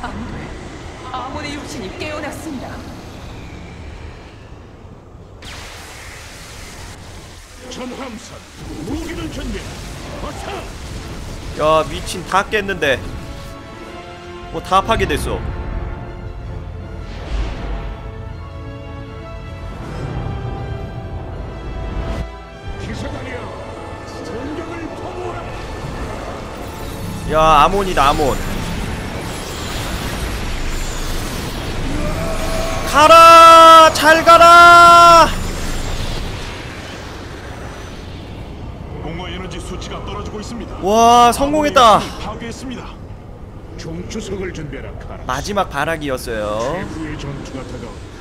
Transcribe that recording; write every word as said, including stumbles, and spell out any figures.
안 돼. 아몬의 육신이 깨어났습니다. 전함선 무기를 준비. 어서. 야 미친 다 깼는데 뭐 다 파괴됐어. 기사단이여, 성경을 퍼부어라. 야 아몬이다 아몬. 가라 잘 가라. 공허 에너지 수치가 떨어지고 있습니다. 와 성공했다. 파괴했습니다. 종추석을 준비해라 카라. 마지막 발악이었어요. 최후의 전투가 다가온다.